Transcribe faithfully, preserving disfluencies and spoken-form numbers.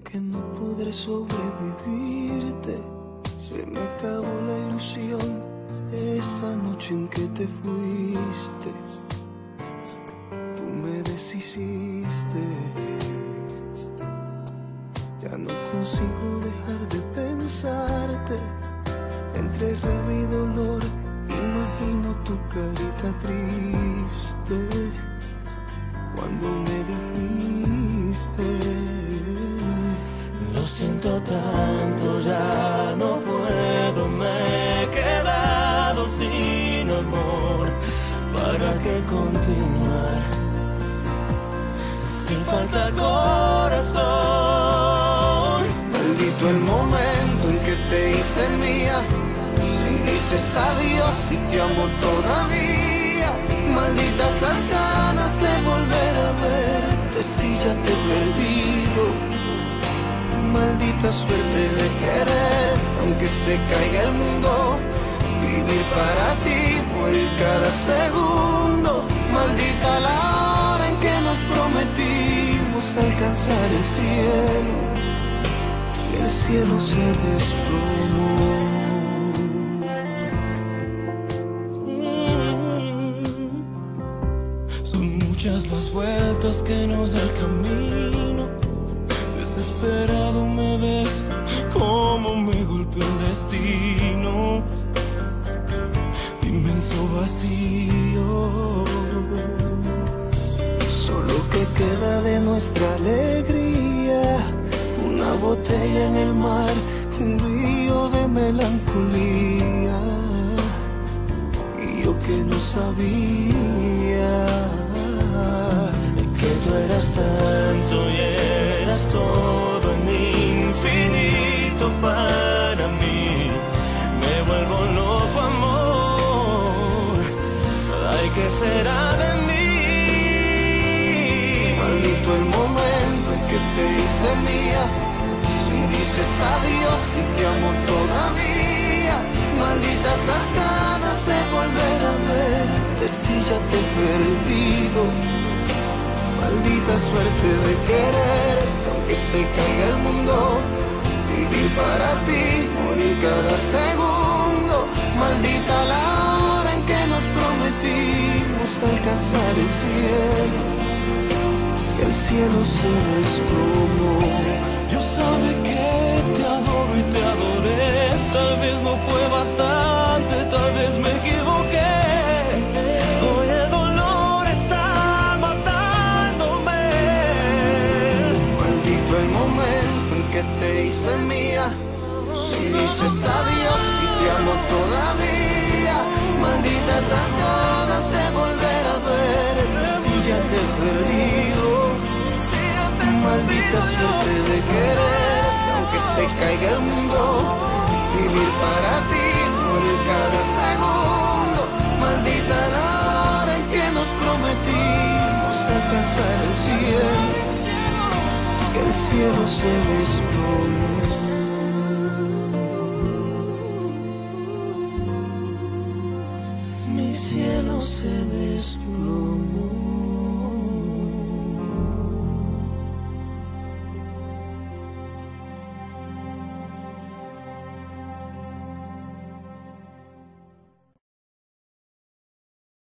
que no podré sobrevivirte. Se me acabó la ilusión esa noche en que te fuiste. Tú me deshiciste. Ya no consigo dejar de pensarte. Entre rabia y dolor imagino tu carita triste cuando me dijiste: lo siento tanto, ya no puedo, me he quedado sin amor. ¿Para qué continuar? Si falta corazón. Maldito el momento en que te hice mía. Si dices adiós y te amo todavía. Malditas las ganas de volver a verte si ya te he perdido. Maldita suerte de querer, aunque se caiga el mundo. Vivir para ti, morir cada segundo. Maldita la hora en que nos prometimos alcanzar el cielo. Y el cielo se desplomó. Las vueltas que nos da el camino. Desesperado me ves como me golpeó el destino. Inmenso vacío. Solo que queda de nuestra alegría una botella en el mar, un río de melancolía. Y yo que no sabía que tú eras tanto y eras todo en infinito para mí. Me vuelvo loco, amor. Ay, ¿qué será de mí? Maldito el momento en que te hice mía. Si dices adiós y te amo todavía. Malditas las ganas de volver a verte si ya te he perdido. Maldita suerte de querer, aunque se caiga el mundo. Vivir para ti, morir cada segundo. Maldita la hora en que nos prometimos alcanzar el cielo. Y el cielo se desplomó. Yo sabe que te adoro y te adoré. Tal vez no fue bastante, tal vez me equivoqué. Hoy el dolor está matándome. Maldito el momento en que te hice mía. Si dices adiós y te amo todavía. Malditas las ganas de volver a verte si ya te he perdido. Maldita suerte de querer, aunque se caiga el mundo. Vivir para ti, morir cada segundo. Maldita la hora en que nos prometimos alcanzar el cielo. Que el cielo se desplomó. Mi cielo se desplomó.